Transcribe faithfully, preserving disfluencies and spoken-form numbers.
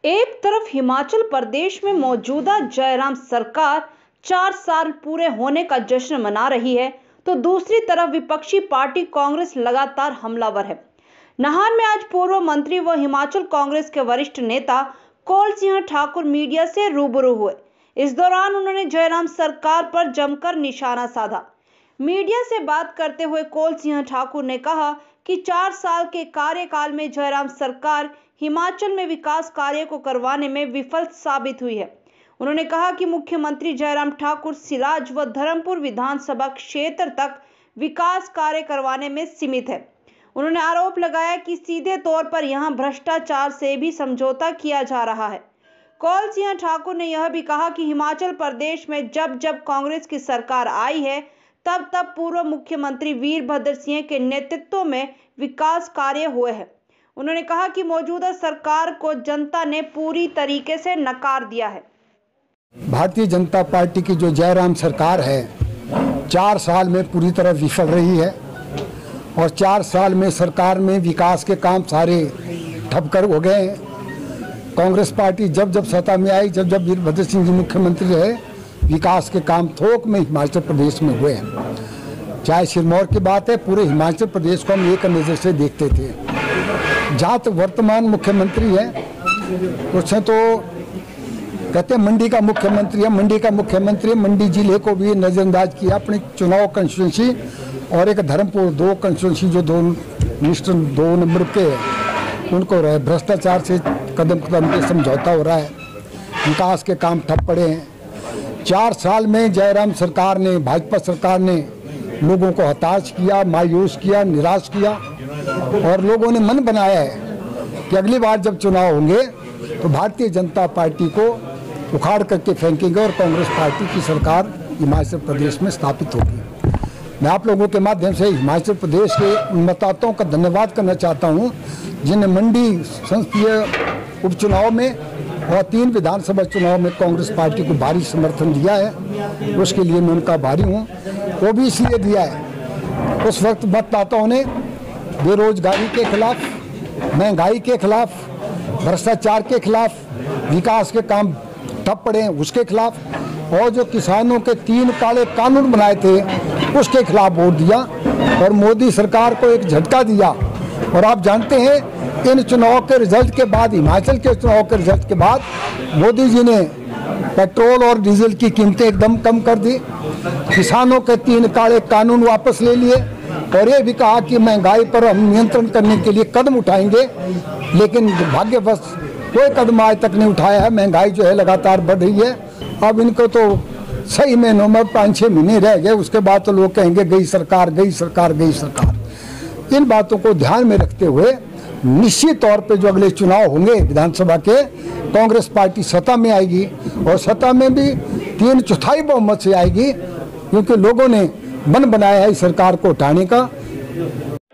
एक तरफ हिमाचल प्रदेश में मौजूदा जयराम सरकार चार साल पूरे होने का जश्न मना रही है, तो दूसरी तरफ विपक्षी पार्टी कांग्रेस लगातार हमलावर है। नाहन में आज पूर्व मंत्री व हिमाचल कांग्रेस के वरिष्ठ नेता कौल सिंह ठाकुर मीडिया से रूबरू हुए। इस दौरान उन्होंने जयराम सरकार पर जमकर निशाना साधा। मीडिया से बात करते हुए कौल सिंह ठाकुर ने कहा कि चार साल के कार्यकाल में जयराम सरकार हिमाचल में विकास कार्य को करवाने में विफल साबित हुई है। उन्होंने कहा कि मुख्यमंत्री जयराम ठाकुर सिराज व धर्मपुर विधानसभा क्षेत्र तक विकास कार्य करवाने में सीमित है। उन्होंने आरोप लगाया कि सीधे तौर पर यहां भ्रष्टाचार से भी समझौता किया जा रहा है। कौल सिंह ठाकुर ने यह भी कहा कि हिमाचल प्रदेश में जब जब कांग्रेस की सरकार आई है, तब तब पूर्व मुख्यमंत्री वीरभद्र सिंह के नेतृत्व में विकास कार्य हुए हैं। उन्होंने कहा कि मौजूदा सरकार को जनता ने पूरी तरीके से नकार दिया है। भारतीय जनता पार्टी की जो जयराम सरकार है, चार साल में पूरी तरह विफल रही है और चार साल में सरकार में विकास के काम सारे ठप कर हो गए हैं। कांग्रेस पार्टी जब जब सत्ता में आई, जब जब वीरभद्र सिंह जी मुख्यमंत्री रहे, विकास के काम थोक में हिमाचल प्रदेश में हुए हैं। चाहे सिरमौर की बात है, पूरे हिमाचल प्रदेश को हम एक नज़र से देखते थे। जहाँ तक वर्तमान मुख्यमंत्री है, उसने तो कहते हैं मंडी का मुख्यमंत्री है, मंडी का मुख्यमंत्री मंडी जिले को भी नज़रअंदाज किया। अपनी चुनाव कंस्टिट्यूंसी और एक धर्मपुर, दो कंस्टिट्यूंसी जो दो मिनिस्टर दो नंबर के हैं, उनको रहे भ्रष्टाचार से कदम कदम पे समझौता हो रहा है। विकास के काम ठप पड़े हैं। चार साल में जयराम सरकार ने, भाजपा सरकार ने लोगों को हताश किया, मायूस किया, निराश किया और लोगों ने मन बनाया है कि अगली बार जब चुनाव होंगे तो भारतीय जनता पार्टी को उखाड़ करके फेंकेंगे और कांग्रेस पार्टी की सरकार हिमाचल प्रदेश में स्थापित होगी। मैं आप लोगों के माध्यम से हिमाचल प्रदेश के मतदाताओं का धन्यवाद करना चाहता हूं, जिन्हें मंडी संसदीय उपचुनाव में और तीन विधानसभा चुनाव में कांग्रेस पार्टी को भारी समर्थन दिया है। उसके लिए मैं उनका आभारी हूँ। वो भी इसलिए दिया है, उस वक्त मतदाताओं ने बेरोजगारी के खिलाफ, महंगाई के खिलाफ, भ्रष्टाचार के खिलाफ, विकास के काम ठप पड़े हैं उसके खिलाफ, और जो किसानों के तीन काले कानून बनाए थे उसके खिलाफ वोट दिया और मोदी सरकार को एक झटका दिया। और आप जानते हैं, इन चुनाव के रिजल्ट के बाद, हिमाचल के चुनाव के रिजल्ट के बाद मोदी जी ने पेट्रोल और डीजल की कीमतें एकदम कम कर दी, किसानों के तीन काले कानून वापस ले लिए और ये भी कहा कि महंगाई पर हम नियंत्रण करने के लिए कदम उठाएंगे। लेकिन भाग्यवश कोई कदम आज तक नहीं उठाया है। महंगाई जो है लगातार बढ़ रही है। अब इनको तो सही महीनों में पाँच छः महीने रह गए, उसके बाद तो लोग कहेंगे गई सरकार, गई सरकार, गई सरकार। इन बातों को ध्यान में रखते हुए निश्चित तौर पे जो अगले चुनाव होंगे विधानसभा के, कांग्रेस पार्टी सत्ता में आएगी और सत्ता में भी तीन चौथाई बहुमत से आएगी, क्योंकि लोगों ने मन बनाया है इस सरकार को हटाने का।